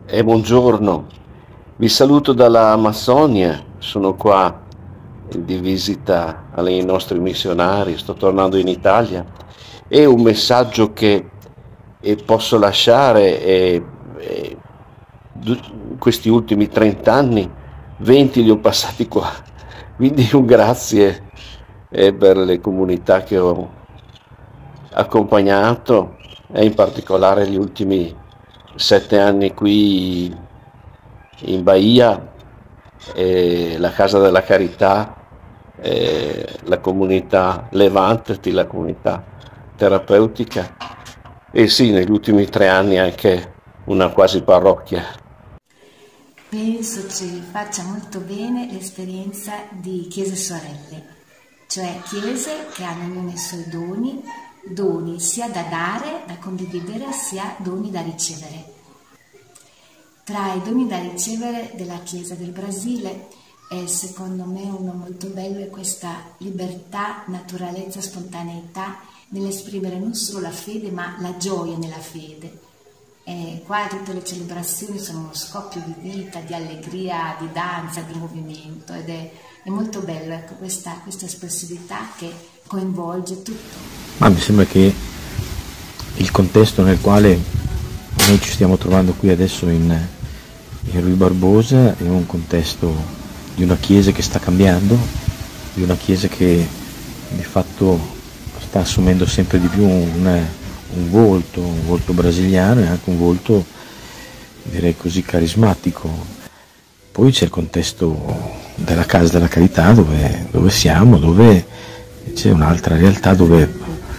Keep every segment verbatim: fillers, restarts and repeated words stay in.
E buongiorno, vi saluto dalla Amazzonia, sono qua di visita ai nostri missionari, sto tornando in Italia e un messaggio che eh, posso lasciare è, è, du- questi ultimi trenta anni, venti li ho passati qua, quindi un grazie eh, per le comunità che ho accompagnato e in particolare gli ultimi sette anni qui in Bahia, eh, la Casa della Carità, eh, la comunità Levantati, la comunità terapeutica e sì, negli ultimi tre anni anche una quasi parrocchia. Penso ci faccia molto bene l'esperienza di chiese sorelle, cioè chiese che hanno ognuno i suoi doni, doni sia da dare, da condividere, sia doni da ricevere. Tra i doni da ricevere della Chiesa del Brasile, è secondo me uno molto bello è questa libertà, naturalezza, spontaneità nell'esprimere non solo la fede, ma la gioia nella fede. E qua tutte le celebrazioni sono uno scoppio di vita, di allegria, di danza, di movimento ed è, è molto bello, ecco, questa, questa espressività che coinvolge tutto. Ma mi sembra che il contesto nel quale noi ci stiamo trovando qui adesso in, in Rui Barbosa è un contesto di una chiesa che sta cambiando, di una chiesa che di fatto sta assumendo sempre di più un, un volto, un volto brasiliano e anche un volto, direi così, carismatico. Poi c'è il contesto della Casa della Carità dove, dove siamo, dove c'è un'altra realtà dove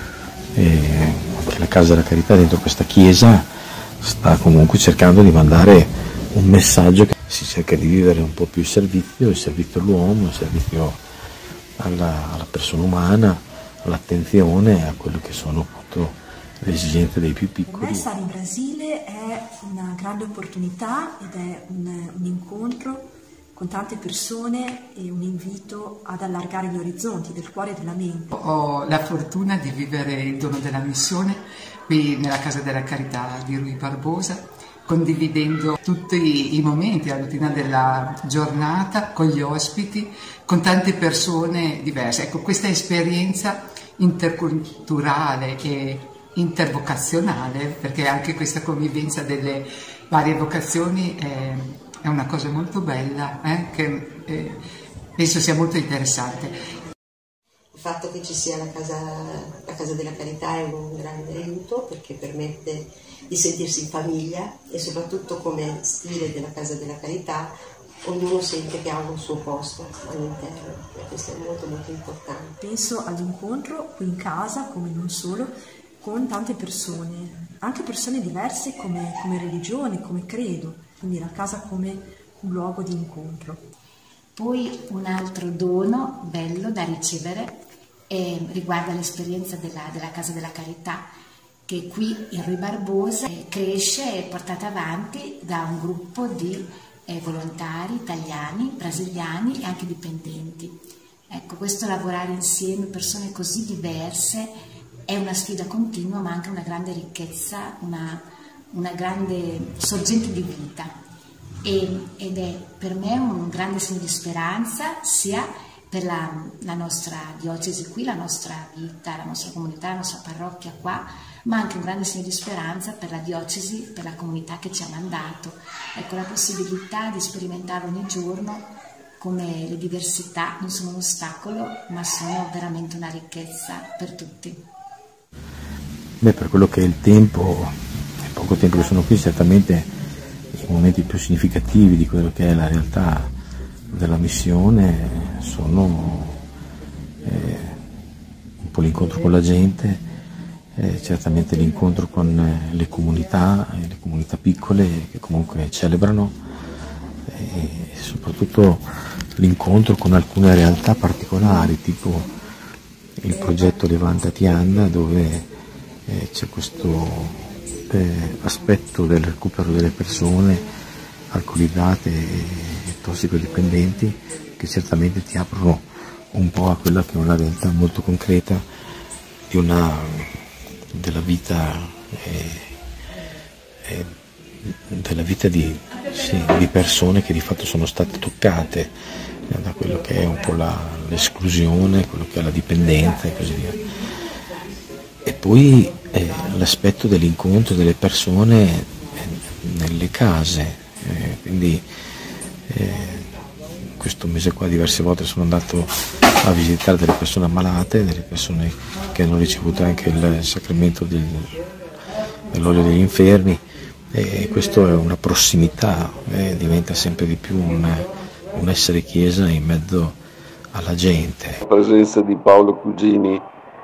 eh, anche la Casa della Carità dentro questa chiesa sta comunque cercando di mandare un messaggio che si cerca di vivere un po' più il servizio, il servizio all'uomo, il servizio alla, alla persona umana, all'attenzione a quello che sono appunto le esigenze dei più piccoli. Per me stare in Brasile è una grande opportunità ed è un, un incontro con tante persone e un invito ad allargare gli orizzonti del cuore e della mente. Ho la fortuna di vivere il dono della missione qui nella Casa della Carità di Rui Barbosa, condividendo tutti i momenti, la routine della giornata con gli ospiti, con tante persone diverse. Ecco, questa esperienza interculturale e intervocazionale, perché anche questa convivenza delle varie vocazioni è, è una cosa molto bella, eh, che eh, penso sia molto interessante. Il fatto che ci sia la casa, la casa della Carità è un grande aiuto perché permette di sentirsi in famiglia e soprattutto come stile della Casa della Carità ognuno sente che ha un suo posto all'interno e questo è molto molto importante. Penso all'incontro qui in casa, come non solo, con tante persone, anche persone diverse come, come religione, come credo, quindi la casa come un luogo di incontro. Poi un altro dono bello da ricevere eh, riguarda l'esperienza della, della Casa della Carità, che qui in Rui Barbosa eh, cresce e è portata avanti da un gruppo di eh, volontari italiani, brasiliani e anche dipendenti. Ecco, questo lavorare insieme, persone così diverse, è una sfida continua ma anche una grande ricchezza, una, una grande sorgente di vita e, ed è per me un grande segno di speranza sia per la, la nostra diocesi qui, la nostra vita, la nostra comunità, la nostra parrocchia qua, ma anche un grande segno di speranza per la diocesi, per la comunità che ci ha mandato. Ecco, la possibilità di sperimentare ogni giorno come le diversità non sono un ostacolo, ma sono veramente una ricchezza per tutti. Beh, per quello che è il tempo, il poco tempo che sono qui, certamente i momenti più significativi di quello che è la realtà della missione sono eh, un po' l'incontro con la gente, eh, certamente l'incontro con eh, le comunità, eh, le comunità piccole che comunque celebrano e soprattutto l'incontro con alcune realtà particolari, tipo il progetto Levantati Anna, dove eh, c'è questo eh, aspetto del recupero delle persone alcolizzate e tossicodipendenti che certamente ti aprono un po' a quella che è una realtà molto concreta di una, della vita eh, eh, della vita di, sì, di persone che di fatto sono state toccate da quello che è un po' la, l'esclusione, quello che è la dipendenza e così via. E poi eh, l'aspetto dell'incontro delle persone eh, nelle case, eh, quindi eh, questo mese qua diverse volte sono andato a visitare delle persone ammalate, delle persone che hanno ricevuto anche il sacramento del, dell'olio degli infermi, e questo è una prossimità, eh, diventa sempre di più un, un essere chiesa in mezzo alla gente. La presenza di Paolo Cugini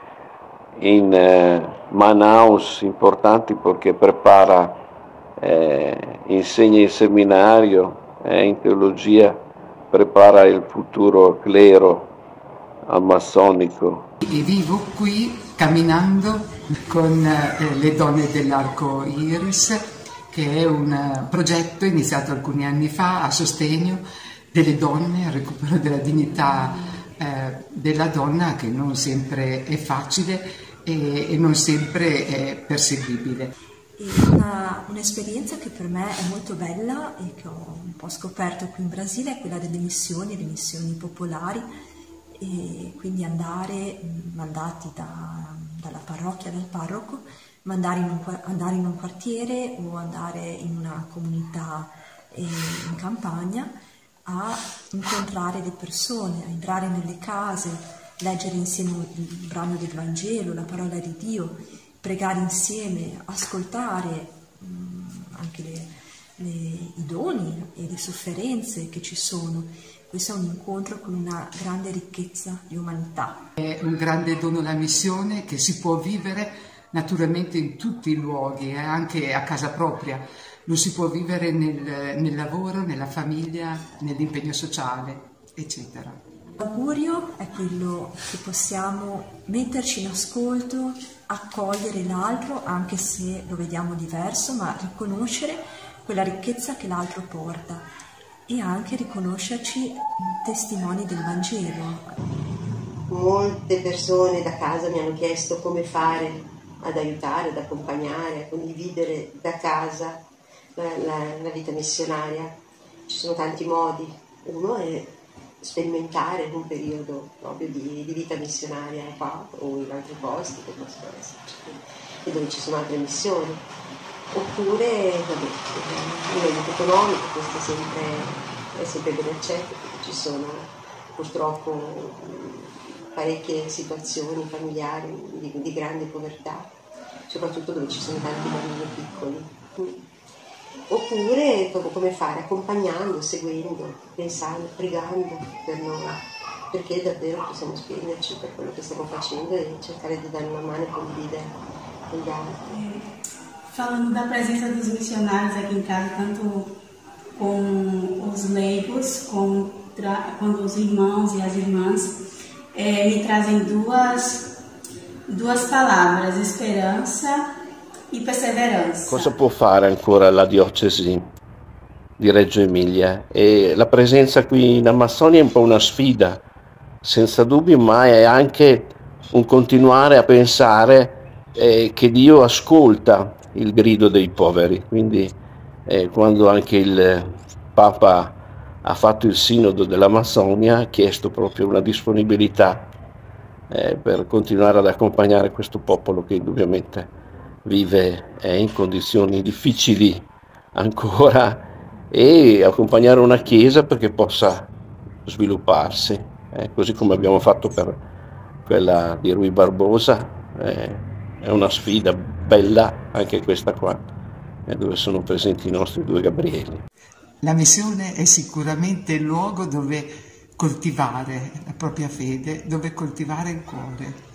in eh, Manaus importante perché prepara, eh, insegna in seminario, eh, in teologia, prepara il futuro clero ammassonico. E vivo qui camminando con eh, le donne dell'Arco Iris, che è un uh, progetto iniziato alcuni anni fa a sostegno delle donne, al recupero della dignità eh, della donna, che non sempre è facile e, e non sempre è perseguibile. Una, un'esperienza che per me è molto bella e che ho un po' scoperto qui in Brasile è quella delle missioni, le missioni popolari, e quindi andare mandati da, dalla parrocchia, dal parroco, andare in, un, andare in un quartiere o andare in una comunità eh, in campagna a incontrare le persone, a entrare nelle case, leggere insieme il brano del Vangelo, la parola di Dio, pregare insieme, ascoltare mh, anche le, le, i doni e le sofferenze che ci sono. Questo è un incontro con una grande ricchezza di umanità. È un grande dono la missione che si può vivere naturalmente in tutti i luoghi, eh, anche a casa propria. Lo si può vivere nel, nel lavoro, nella famiglia, nell'impegno sociale, eccetera. L'augurio è quello che possiamo metterci in ascolto, accogliere l'altro, anche se lo vediamo diverso, ma riconoscere quella ricchezza che l'altro porta e anche riconoscerci testimoni del Vangelo. Molte persone da casa mi hanno chiesto come fare ad aiutare, ad accompagnare, a condividere da casa la, la, la vita missionaria. Ci sono tanti modi. Uno è sperimentare un periodo proprio di, di vita missionaria qua o in altri posti che possono esserci e dove ci sono altre missioni, oppure vabbè, un aiuto economico. Questo è sempre, è sempre ben accetto, perché ci sono purtroppo parecchie situazioni familiari di, di grande povertà, soprattutto dove ci sono tanti bambini piccoli. Oppure come fare? Accompagnando, seguendo, pensando, pregando per noi, perché davvero possiamo spenderci per quello che stiamo facendo e cercare di dare una mano e condividere con gli altri. Falando da presença dos missionários aqui em casa, tanto com os leigos, com, com os irmãos e as irmãs, é, me trazem duas, duas palavras, esperança e perseveranza. Cosa può fare ancora la diocesi di Reggio Emilia? E la presenza qui in Amassonia è un po' una sfida, senza dubbio, ma è anche un continuare a pensare eh, che Dio ascolta il grido dei poveri. Quindi eh, quando anche il Papa ha fatto il sinodo dell'Amassonia, ha chiesto proprio una disponibilità eh, per continuare ad accompagnare questo popolo che indubbiamente vive eh, in condizioni difficili ancora, e accompagnare una chiesa perché possa svilupparsi, eh, così come abbiamo fatto per quella di Rui Barbosa. Eh, è una sfida bella anche questa qua, eh, dove sono presenti i nostri due Gabrieli. La missione è sicuramente il luogo dove coltivare la propria fede, dove coltivare il cuore.